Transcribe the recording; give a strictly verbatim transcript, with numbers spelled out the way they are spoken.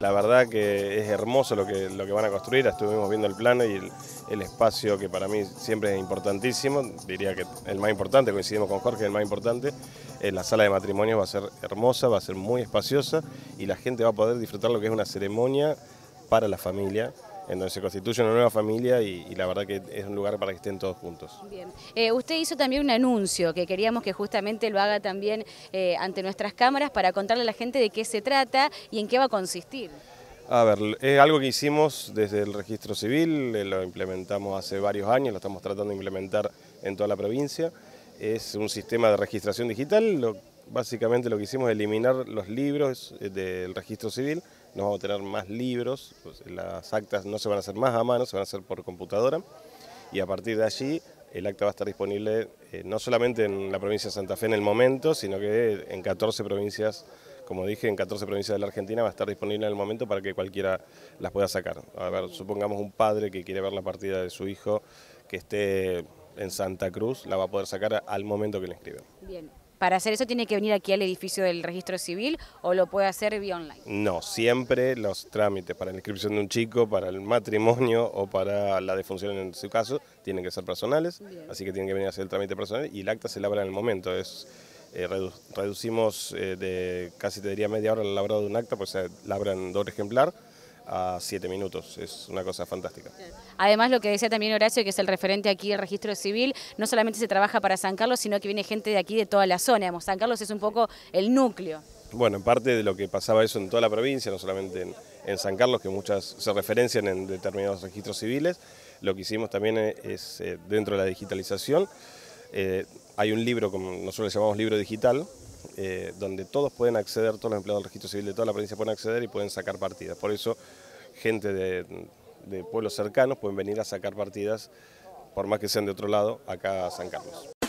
La verdad que es hermoso lo que, lo que van a construir, estuvimos viendo el plano y el, el espacio que para mí siempre es importantísimo, diría que el más importante, coincidimos con Jorge, el más importante, eh, la sala de matrimonios va a ser hermosa, va a ser muy espaciosa y la gente va a poder disfrutar lo que es una ceremonia para la familia, en donde se constituye una nueva familia y, y la verdad que es un lugar para que estén todos juntos. Bien. Eh, usted hizo también un anuncio que queríamos que justamente lo haga también eh, ante nuestras cámaras para contarle a la gente de qué se trata y en qué va a consistir. A ver, es algo que hicimos desde el registro civil, eh, lo implementamos hace varios años, lo estamos tratando de implementar en toda la provincia. Es un sistema de registración digital, lo, básicamente lo que hicimos es eliminar los libros del registro civil, no vamos a tener más libros, pues las actas no se van a hacer más a mano, se van a hacer por computadora y a partir de allí el acta va a estar disponible eh, no solamente en la provincia de Santa Fe en el momento, sino que en catorce provincias, como dije, en catorce provincias de la Argentina va a estar disponible en el momento para que cualquiera las pueda sacar. A ver, supongamos un padre que quiere ver la partida de su hijo que esté en Santa Cruz, la va a poder sacar al momento que le inscriben. Bien. ¿Para hacer eso tiene que venir aquí al edificio del registro civil o lo puede hacer vía online? No, siempre los trámites para la inscripción de un chico, para el matrimonio o para la defunción en su caso, tienen que ser personales, Bien. Así que tienen que venir a hacer el trámite personal y el acta se labra en el momento. Es, eh, redu reducimos eh, de casi te diría media hora el labrado de un acta, pues se labra en doble ejemplar a siete minutos, es una cosa fantástica. Además, lo que decía también Horacio, que es el referente aquí del registro civil, no solamente se trabaja para San Carlos, sino que viene gente de aquí de toda la zona. Digamos, San Carlos es un poco el núcleo. Bueno, en parte de lo que pasaba eso en toda la provincia, no solamente en, en San Carlos, que muchas se referencian en determinados registros civiles, lo que hicimos también es, eh, dentro de la digitalización, eh, hay un libro, como nosotros le llamamos libro digital, eh, donde todos pueden acceder, todos los empleados del registro civil de toda la provincia pueden acceder y pueden sacar partidas. Por eso, gente de, de pueblos cercanos pueden venir a sacar partidas, por más que sean de otro lado, acá a San Carlos.